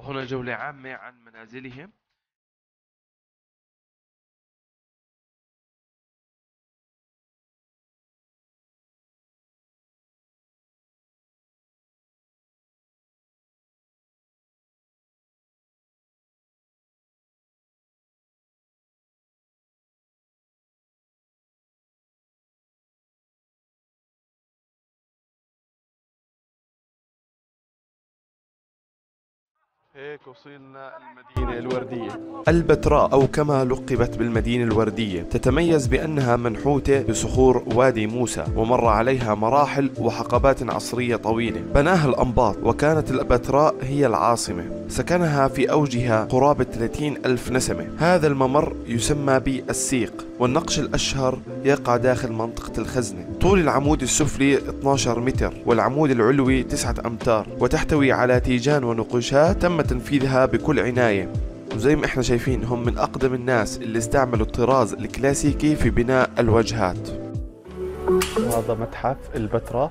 وهنا جولة عامة عن منازلهم. هيك وصلنا المدينة الوردية. البتراء أو كما لقبت بالمدينة الوردية تتميز بأنها منحوتة بصخور وادي موسى، ومر عليها مراحل وحقبات عصرية طويلة بناها الأنباط، وكانت البتراء هي العاصمة. سكنها في أوجها قرابة 30 ألف نسمة. هذا الممر يسمى بالسيق، والنقش الأشهر يقع داخل منطقة الخزنة. طول العمود السفلي 12 متر والعمود العلوي 9 أمتار، وتحتوي على تيجان ونقوشات تم تنفيذها بكل عناية. وزي ما احنا شايفين هم من أقدم الناس اللي استعملوا الطراز الكلاسيكي في بناء الواجهات. وهذا متحف البتراء.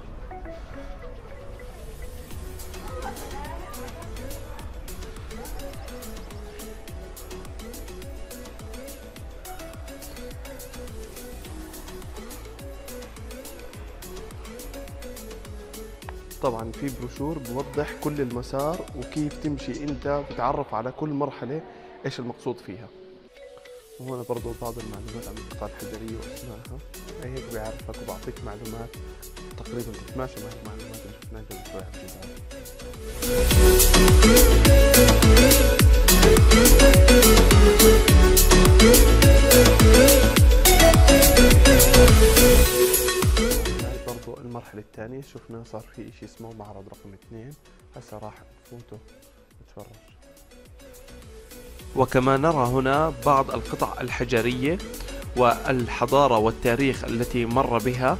طبعا في بروشور بوضح كل المسار وكيف تمشي انت، بتعرف على كل مرحلة ايش المقصود فيها. وهنا برضو بعض المعلومات عن القطع الحجرية واسمائها، هيك بيعرفك وبعطيك معلومات تقريبا تتماشى مع المعلومات اللي شفناها قبل شوي على الجدار. برضو المرحلة الثانية شفنا صار في اشي اسمه معرض رقم 2، هسا راح نفوته نتفرج. وكما نرى هنا بعض القطع الحجرية والحضارة والتاريخ التي مر بها.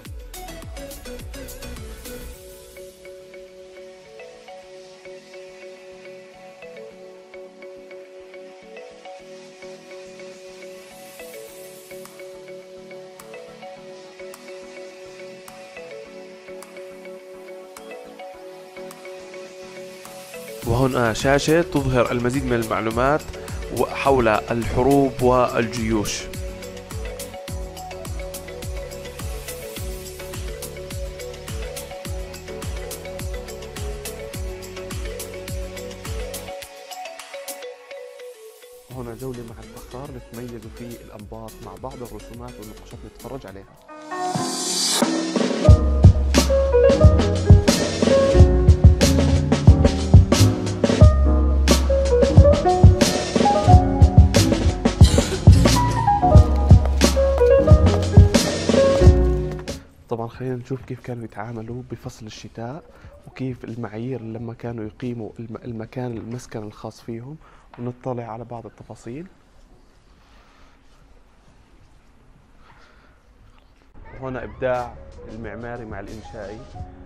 وهنا شاشة تظهر المزيد من المعلومات حول الحروب والجيوش. هنا جولة مع الفخار نتميز في الأنباط مع بعض الرسومات والنقوشات اللي نتفرج عليها. طبعا خلينا نشوف كيف كانوا يتعاملوا بفصل الشتاء، وكيف المعايير لما كانوا يقيموا المكان المسكن الخاص فيهم، ونطلع على بعض التفاصيل. هنا إبداع المعماري مع الإنشائي.